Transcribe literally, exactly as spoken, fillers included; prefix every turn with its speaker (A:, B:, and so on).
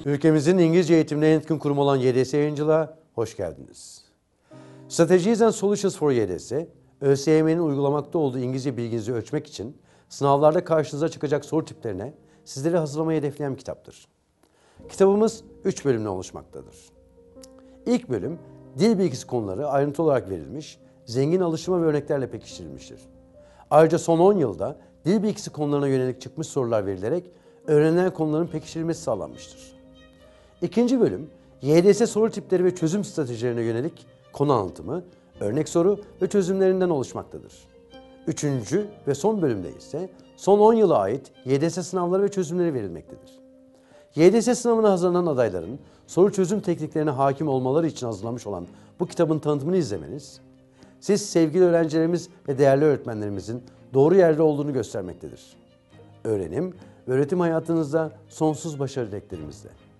A: Ülkemizin İngilizce eğitimine en yatkın kurum olan Y D S Yayıncılığa hoş geldiniz. Strategies and Solutions for Y D S, ÖSYM'nin uygulamakta olduğu İngilizce bilginizi ölçmek için sınavlarda karşınıza çıkacak soru tiplerine sizleri hazırlamayı hedefleyen bir kitaptır. Kitabımız üç bölümden oluşmaktadır. İlk bölüm, dil bilgisi konuları ayrıntı olarak verilmiş, zengin alıştırma ve örneklerle pekiştirilmiştir. Ayrıca son on yılda dil bilgisi konularına yönelik çıkmış sorular verilerek öğrenilen konuların pekiştirilmesi sağlanmıştır. İkinci bölüm, Y D S soru tipleri ve çözüm stratejilerine yönelik konu anlatımı, örnek soru ve çözümlerinden oluşmaktadır. Üçüncü ve son bölümde ise son on yıla ait Y D S sınavları ve çözümleri verilmektedir. Y D S sınavına hazırlanan adayların soru çözüm tekniklerine hakim olmaları için hazırlamış olan bu kitabın tanıtımını izlemeniz, siz sevgili öğrencilerimiz ve değerli öğretmenlerimizin doğru yerde olduğunu göstermektedir. Öğrenim ve öğretim hayatınızda sonsuz başarı dileklerimizle.